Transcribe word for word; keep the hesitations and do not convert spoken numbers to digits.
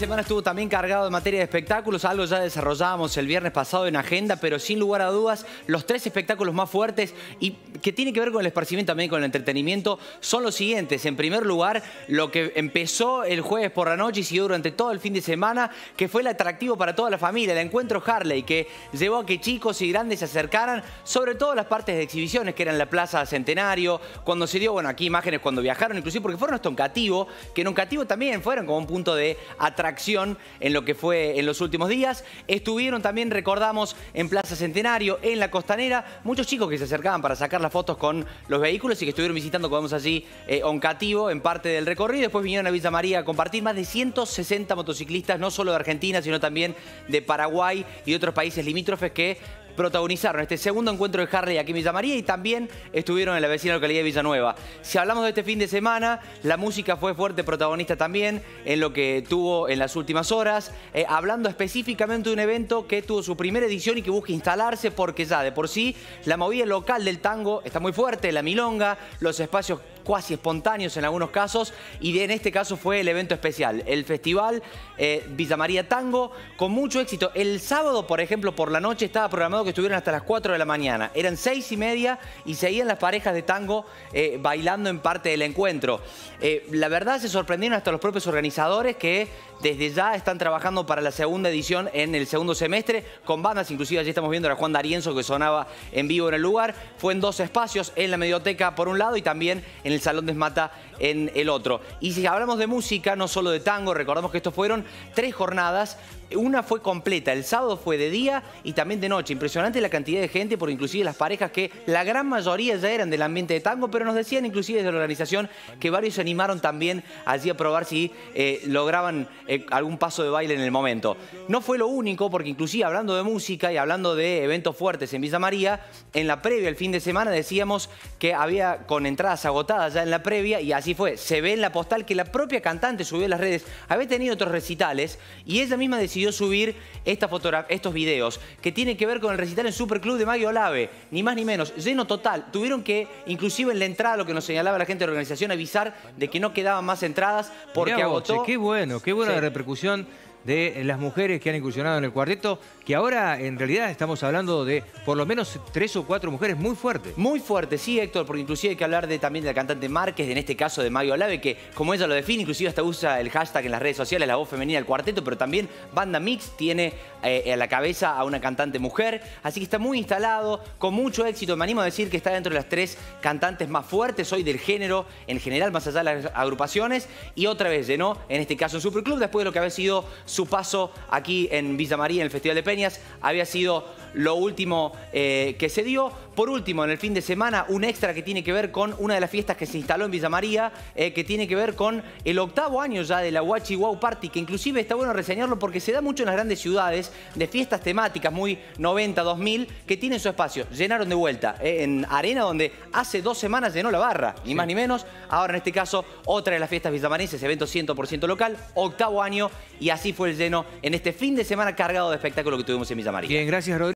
semana estuvo también cargado de materia de espectáculos, algo ya desarrollábamos el viernes pasado en agenda, pero sin lugar a dudas, los tres espectáculos más fuertes y que tienen que ver con el esparcimiento, también con el entretenimiento, son los siguientes. En primer lugar, lo que empezó el jueves por la noche y siguió durante todo el fin de semana, que fue el atractivo para toda la familia, el encuentro Harley, que llevó a que chicos y grandes se acercaran, sobre todo las partes de exhibiciones, que eran la Plaza Centenario, cuando se dio, bueno, aquí imágenes cuando viajaron, inclusive porque fueron hasta Oncativo, que en Oncativo también fueron como un punto de atracción en lo que fue en los últimos días. Estuvieron también, recordamos, en Plaza Centenario, en la Costanera, muchos chicos que se acercaban para sacar las fotos con los vehículos y que estuvieron visitando, como vemos allí, eh, Oncativo en parte del recorrido. Después vinieron a Villa María a compartir más de ciento sesenta motociclistas, no solo de Argentina, sino también de Paraguay y de otros países limítrofes que protagonizaron este segundo encuentro de Harley aquí en Villa María y también estuvieron en la vecina localidad de Villanueva. Si hablamos de este fin de semana, la música fue fuerte protagonista también en lo que tuvo en las últimas horas, eh, hablando específicamente de un evento que tuvo su primera edición y que busca instalarse porque ya de por sí la movida local del tango está muy fuerte, la milonga, los espacios cuasi espontáneos en algunos casos, y en este caso fue el evento especial, el festival eh, Villa María Tango, con mucho éxito. El sábado, por ejemplo, por la noche estaba programado que estuvieran hasta las cuatro de la mañana. Eran seis y media y seguían las parejas de tango eh, bailando en parte del encuentro. Eh, la verdad se sorprendieron hasta los propios organizadores que desde ya están trabajando para la segunda edición en el segundo semestre, con bandas, inclusive allí estamos viendo a Juan D'Arienzo que sonaba en vivo en el lugar. Fue en dos espacios, en la Medioteca por un lado y también en el Salón de Esmata en el otro. Y si hablamos de música, no solo de tango, recordamos que estos fueron tres jornadas. Una fue completa, el sábado fue de día y también de noche. Impresionante la cantidad de gente, por inclusive las parejas que la gran mayoría ya eran del ambiente de tango, pero nos decían inclusive desde la organización que varios se animaron también allí a probar si eh, lograban eh, algún paso de baile en el momento. No fue lo único, porque inclusive hablando de música y hablando de eventos fuertes en Villa María, en la previa, el fin de semana, decíamos que había con entradas agotadas ya en la previa y así fue. Se ve en la postal que la propia cantante subió a las redes, había tenido otros recitales y ella misma decidió subir esta estos videos que tienen que ver con el recital en Superclub de Maggie Olave, ni más ni menos, lleno total. Tuvieron que, inclusive en la entrada, lo que nos señalaba la gente de la organización, avisar de que no quedaban más entradas porque Mirá vos, agotó. che, qué bueno, qué buena Sí. la repercusión de las mujeres que han incursionado en el cuarteto, que ahora en realidad estamos hablando de por lo menos tres o cuatro mujeres muy fuertes. Muy fuerte, sí, Héctor, porque inclusive hay que hablar de, también de la cantante Márquez, en este caso de Maggie Olave, que como ella lo define, inclusive hasta usa el hashtag en las redes sociales, la voz femenina del cuarteto, pero también Banda Mix tiene eh, a la cabeza a una cantante mujer, así que está muy instalado, con mucho éxito. Me animo a decir que está dentro de las tres cantantes más fuertes hoy del género, en general, más allá de las agrupaciones, y otra vez llenó, en este caso en Superclub, después de lo que había sido su paso aquí en Villa María, en el Festival de Peñas, había sido lo último eh, que se dio. Por último, en el fin de semana, un extra que tiene que ver con una de las fiestas que se instaló en Villa María, eh, que tiene que ver con el octavo año ya de la Huachi Wow Party, que inclusive está bueno reseñarlo porque se da mucho en las grandes ciudades, de fiestas temáticas muy noventa, dos mil, que tienen su espacio. Llenaron de vuelta eh, en Arena, donde hace dos semanas llenó la barra, ni sí. más ni menos. Ahora, en este caso, otra de las fiestas villamarenses, evento cien por ciento local, octavo año, y así fue el lleno en este fin de semana cargado de espectáculo que tuvimos en Villa María. Bien, gracias, Rodrigo.